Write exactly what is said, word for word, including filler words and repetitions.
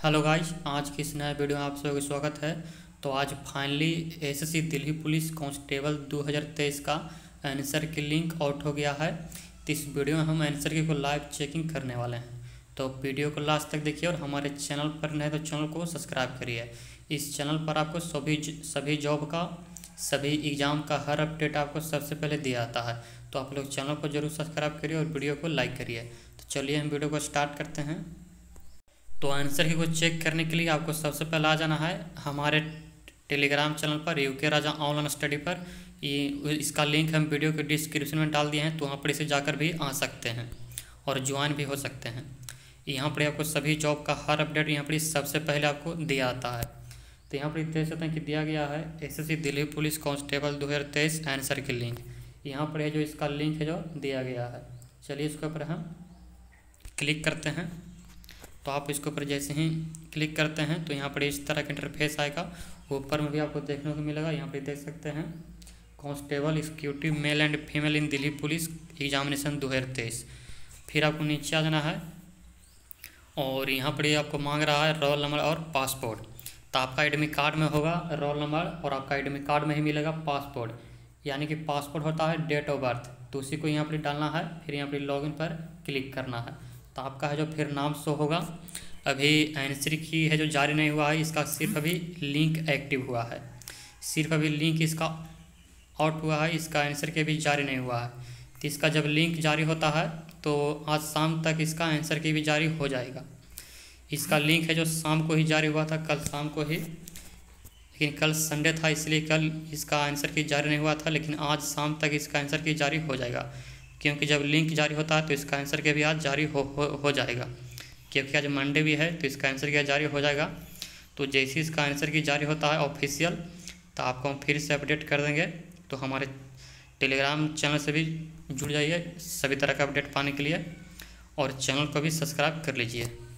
Hello guys, आज की इस नए वीडियो में आप सबका स्वागत है। तो आज finally SSC Delhi police constable दो हज़ार तेईस का आंसर की लिंक आउट हो गया है। तो इस वीडियो में हम आंसर की को लाइव चेकिंग करने वाले हैं। तो वीडियो को लास्ट तक देखिए और हमारे चैनल पर नए तो चैनल को सब्सक्राइब करिए। इस चैनल पर आपको सभी सभी जॉब का सभी एग्ज़ाम का हर अपडेट आपको सबसे पहले दिया जाता है। तो आप लोग चैनल को जरूर सब्सक्राइब करिए और वीडियो को लाइक करिए। तो चलिए हम वीडियो को स्टार्ट करते हैं। तो आंसर की को चेक करने के लिए आपको सबसे पहले आ जाना है हमारे टेलीग्राम चैनल पर यूके राजा ऑनलाइन स्टडी पर। ये इसका लिंक हम वीडियो के डिस्क्रिप्शन में डाल दिए हैं, तो वहाँ पर इसे जाकर भी आ सकते हैं और ज्वाइन भी हो सकते हैं। यहाँ पर आपको सभी जॉब का हर अपडेट यहाँ पर सबसे पहले आपको दिया आता है। तो यहाँ पर देख सकते हैं कि दिया गया है एसएससी दिल्ली पुलिस कांस्टेबल दो हज़ार तेईस आंसर की लिंक। यहाँ पर है जो इसका लिंक है जो दिया गया है। चलिए इसके ऊपर हम क्लिक करते हैं। तो आप इसके ऊपर जैसे ही क्लिक करते हैं तो यहाँ पर इस तरह का इंटरफेस आएगा। ऊपर में भी आपको देखने को मिलेगा, यहाँ पर देख सकते हैं constable executive male and female in Delhi police examination दो हज़ार तेईस। फिर आपको नीचे आ जाना है और यहाँ पर ये आपको मांग रहा है रोल नंबर और पासपोर्ट। तो आपका एडमिट कार्ड में होगा रोल नंबर और आपका एडमिट कार्ड में ही मिलेगा पासपोर्ट। यानी कि पासपोर्ट होता है डेट ऑफ बर्थ, तो उसी को यहाँ पर डालना है। फिर यहाँ पर लॉगिन पर क्लिक करना है। तो आपका है जो फिर नाम शो होगा। अभी आंसर की है जो जारी नहीं हुआ है, इसका सिर्फ अभी लिंक एक्टिव हुआ है। सिर्फ अभी लिंक इसका आउट हुआ है, इसका आंसर के भी जारी नहीं हुआ है। तो इसका जब लिंक जारी होता है तो आज शाम तक इसका आंसर की भी जारी हो जाएगा। इसका लिंक है जो शाम को ही जारी हुआ था, कल शाम को ही, लेकिन कल संडे था इसलिए कल इसका आंसर की जारी नहीं हुआ था। लेकिन आज शाम तक इसका आंसर की जारी हो जाएगा, क्योंकि जब लिंक जारी होता है तो इसका आंसर के भी आज जारी हो हो, हो जाएगा। क्योंकि आज मंडे भी है तो इसका आंसर की जारी हो जाएगा। तो जैसे इसका आंसर की जारी होता है ऑफिशियल, तो आपको हम फिर से अपडेट कर देंगे। तो हमारे टेलीग्राम चैनल से भी जुड़ जाइए सभी तरह का अपडेट पाने के लिए और चैनल को भी सब्सक्राइब कर लीजिए।